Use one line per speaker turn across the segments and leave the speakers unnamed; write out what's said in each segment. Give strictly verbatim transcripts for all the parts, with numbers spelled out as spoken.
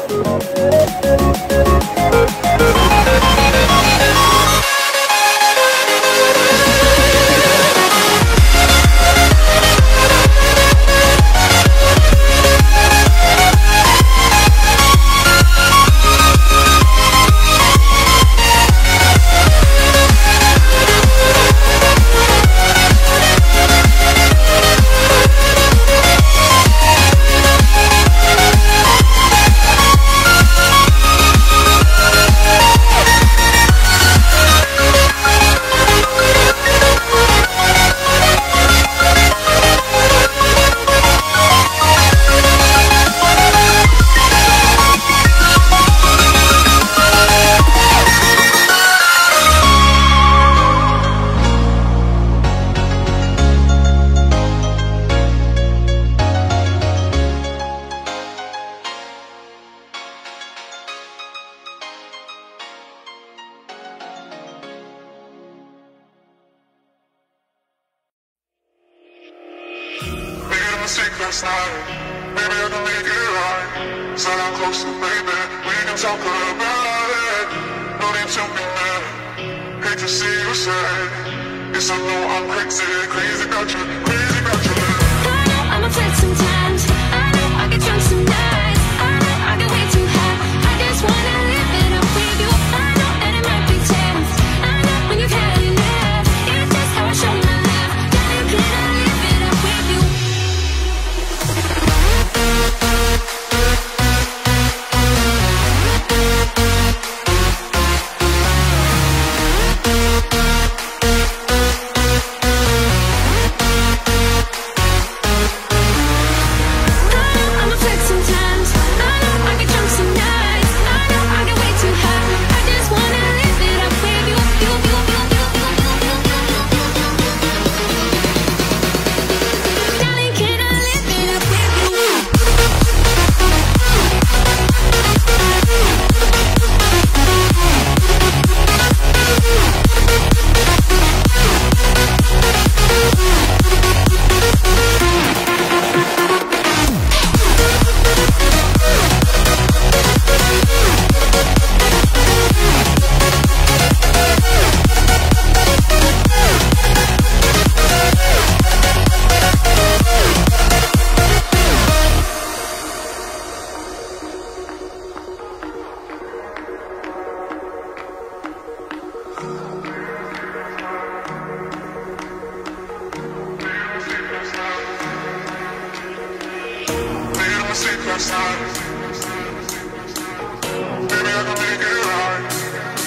mistake last night. Maybe I can make it right. Slide down closer, baby. We can talk about it. No need to be mad. Hate to see you sad. Yes, I know I'm crazy, crazy about you, crazy about you.
I know I'm a flirt sometimes. I know I get drunk some nights. I know I get way too high. I just wanna live it up with you. I know that it might be tense. I know when you've had enough. It's just how I show my love. Darling, can I live it up with you?
Last night. Maybe I can make it right.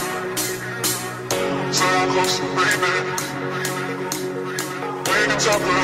Slide down closer, baby. We can talk about